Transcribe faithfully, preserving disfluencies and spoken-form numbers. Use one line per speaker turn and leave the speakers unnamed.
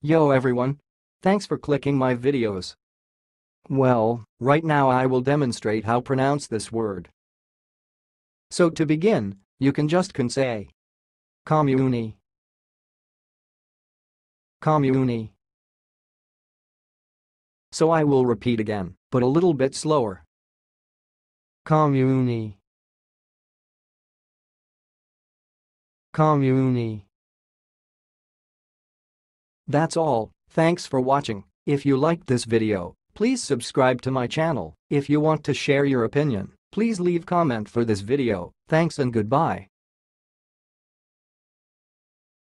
Yo everyone! Thanks for clicking my videos. Well, right now I will demonstrate how pronounce this word. So to begin, you can just can say Komuuni. Komuuni. So I will repeat again, but a little bit slower. Komuuni. Komuuni. That's all, thanks for watching. If you liked this video, please subscribe to my channel. If you want to share your opinion, please leave comment for this video. Thanks and goodbye.